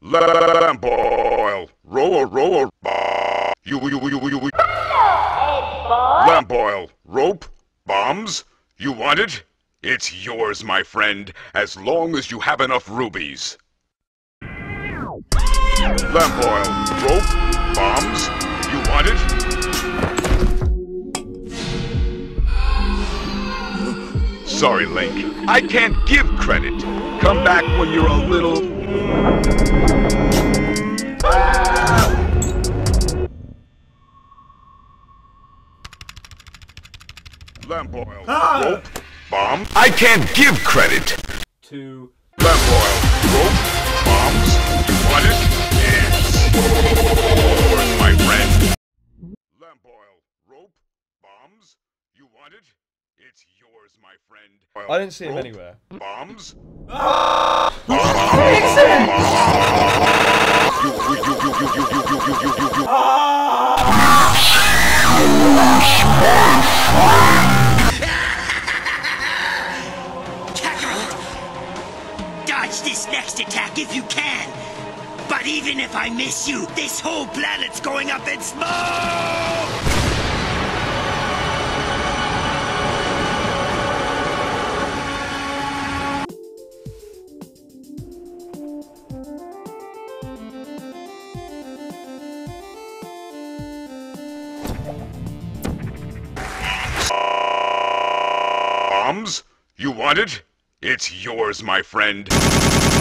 Lamp oil. Roll. Lamp oil. Rope. Bombs. You want it? It's yours, my friend, as long as you have enough rubies. Lamp oil. Rope. Bombs. You want it? Sorry, Link. I can't give credit. Come back when you're a little... Lamp oil. Rope. Bomb. I can't give credit. To... Lamp oil. Rope. Bombs. You want it? Yes. Yours, my friend. Lamp oil. Rope. Bombs. You want it? It's yours, my friend. I didn't see him anywhere. Bombs? Kakarot! Dodge this next attack if you can! But even if I miss you, this whole planet's going up in smoke! Bombs? You want it? It's yours, my friend.